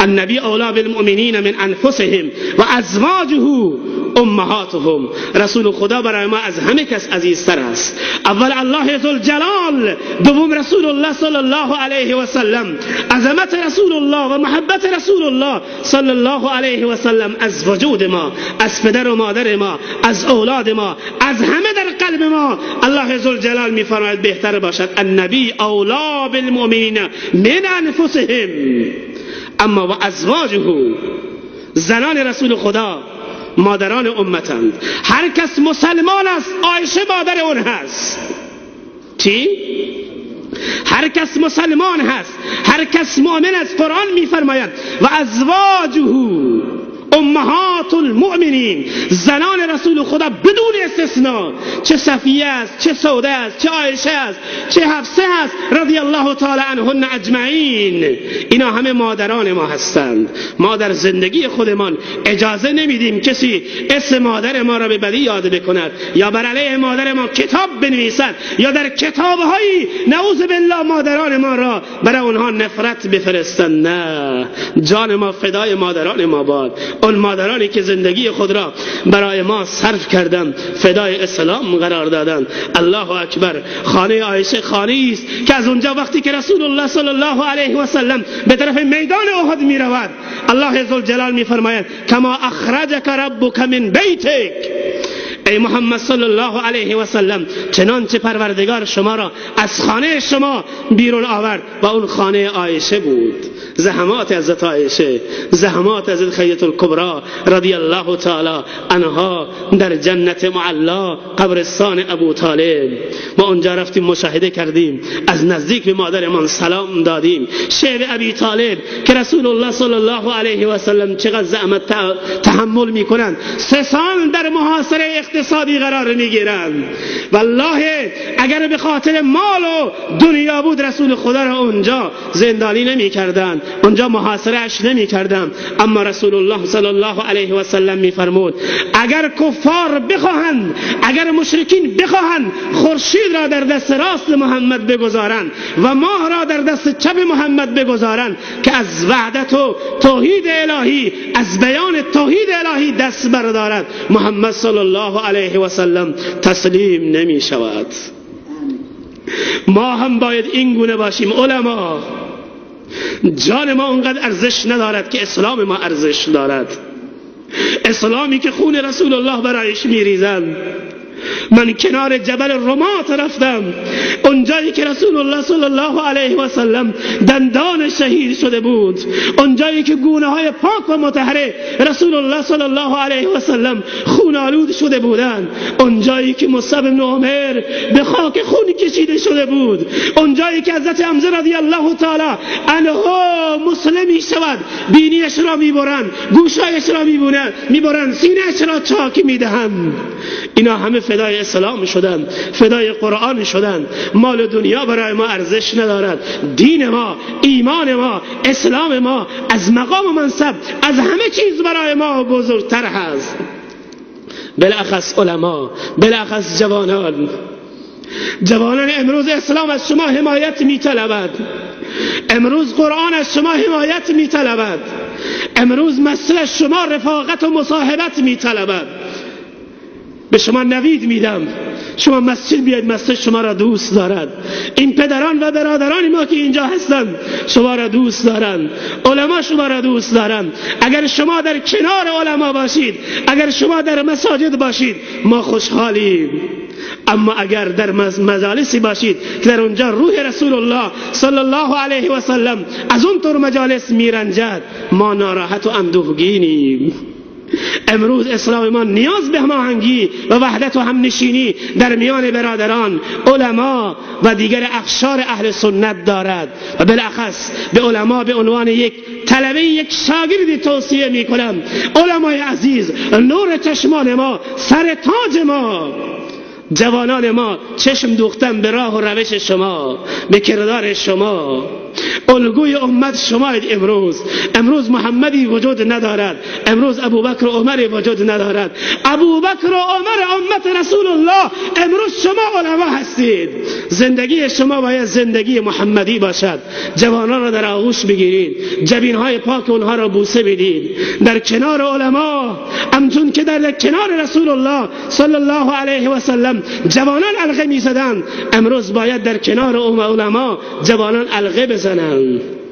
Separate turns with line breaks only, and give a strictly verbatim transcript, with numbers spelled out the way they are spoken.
النبی اولی بالمؤمنین من انفسهم و ازواجه امهاتهم. رسول خدا برای ما از همه کس عزیزتر است. اول الله ذوالجلال، دوم رسول الله صلی الله علیه و سلم. عظمت رسول الله و محبت رسول الله صلی الله علیه و سلم از وجود ما، از پدر و مادر ما، از اولاد ما، از همه در قلب ما. الله ذوالجلال میفرماید بهتر باشد النبی اولی بالمؤمنین من انفسهم. اما و ازواجه، زنان رسول خدا مادران امتند. هر کس مسلمان است عایشه مادر اون هست. چی؟ هر کس مسلمان هست، هر کس مؤمن است. قرآن میفرماید و ازواجه امهات المؤمنین، زنان رسول خدا بدون استثناء، چه صفیه است، چه سوده است، چه عایشه است، چه حفصه است رضی الله تعالی عنهن اجمعین، اینا همه مادران ما هستند. ما در زندگی خودمان اجازه نمیدیم کسی اسم مادر ما را به بدی یاد بکند یا بر علیه مادر ما کتاب بنویسد یا در کتاب‌های نعوذ بالله مادران ما را برای اونها نفرت بفرستند. نه، جان ما فدای مادران ما باد. اون مادرانی که زندگی خود را برای ما صرف کردند، فدای اسلام قرار دادند. الله اکبر. خانه عایشه خانه است که از اونجا وقتی که رسول الله صلی الله علیه و سلم به طرف میدان احد می رود، الله ذوالجلال می فرماید کما اخرجک ربک من بیتک، ای محمد صلی الله علیه و سلم چنانچه پروردگار شما را از خانه شما بیرون آورد و اون خانه عایشه بود. زحمات حضرت عایشه، زحمات حضرت خدیجه الکبری رضی الله تعالی عنها در جنت معلا، قبرستان ابو طالب. ما اونجا رفتیم مشاهده کردیم، از نزدیک به مادرمان سلام دادیم. شعر ابی طالب که رسول الله صلی الله علیه و سلم چقدر زحمت تحمل میکنند، سه سال در محاصره اقتصادی قرار میگیرند. والله اگر به خاطر مال و دنیا بود رسول خدا را اونجا زندانی نمیکردند، اونجا محاصره اش نمیکردند. اما رسول الله صلی الله علیه و سلم میفرمود اگر کفار بخواهند، اگر مشرکین بخواهند خورشید را در دست راست محمد بگذارند و ماه را در دست چپ محمد بگذارند که از وحدت و توحید الهی، از بیان توحید الهی دست بردارد، محمد صلی الله علیه و سلم تسلیم نمی شود. ما هم باید این گونه باشیم. علما، جان ما اونقدر ارزش ندارد که اسلام ما ارزش دارد. اسلامی که خون رسول الله برایش میریزند. من کنار جبل رمات رفتم، اونجایی که رسول الله صلی الله علیه و سلم دندان شهید شده بود، اونجایی که گونه های پاک و مطهره رسول الله صلی الله علیه و سلم خون آلود شده بودند، اونجایی که مصعب بن عمر به خاک خون کشیده شده بود، اونجایی که حضرت حمزه رضی الله تعالی عنه مسلمی شود، بینیش را میبرند، گوشایش را میبرند، میبرند سینه‌اش را چاکی میدهند. اینا همه فدای اسلام شدند، فدای قرآن شدند. مال و دنیا برای ما ارزش ندارد. دین ما، ایمان ما، اسلام ما از مقام و منصب، از همه چیز برای ما بزرگتر هست. بالاخص علما، بالاخص جوانان. جوانان امروز اسلام از شما حمایت می طلبد. امروز قرآن از شما حمایت می طلبد. امروز مسئله از شما رفاقت و مصاحبت می طلبد. به شما نوید میدم، شما مسجد بیاید، مسجد شما را دوست دارد. این پدران و برادران ما که اینجا هستند شما را دوست دارند، علما شما را دوست دارند. اگر شما در کنار علما باشید، اگر شما در مساجد باشید، ما خوشحالیم. اما اگر در مجالسی باشید که در اونجا روح رسول الله صلی الله علیه و سلم از اون طور مجالس میرنجد، ما ناراحت و اندوهگینیم. امروز اسلام ما نیاز به هماهنگی و وحدت و همنشینی در میان برادران، علما و دیگر اقشار اهل سنت دارد. و بالاخص به علما به عنوان یک طلبه، یک شاگردی توصیه می کنم: علمای عزیز، نور چشمان ما، سر تاج ما، جوانان ما چشم دوختن به راه و روش شما، به کردار شما. الگوی امت شماید. امروز امروز محمدی وجود ندارد، امروز ابوبکر و عمر وجود ندارد. ابوبکر و عمر امت رسول الله، امروز شما علما هستید. زندگی شما باید زندگی محمدی باشد. جوانان را در آغوش بگیرید، جبینهای پاک اونها را بوسه بدید، در کنار علما، همچون که در کنار رسول الله صلی الله علیه و سلم جوانان علقه می زدند، امروز باید در کنار علما جوانان علقه بزنند.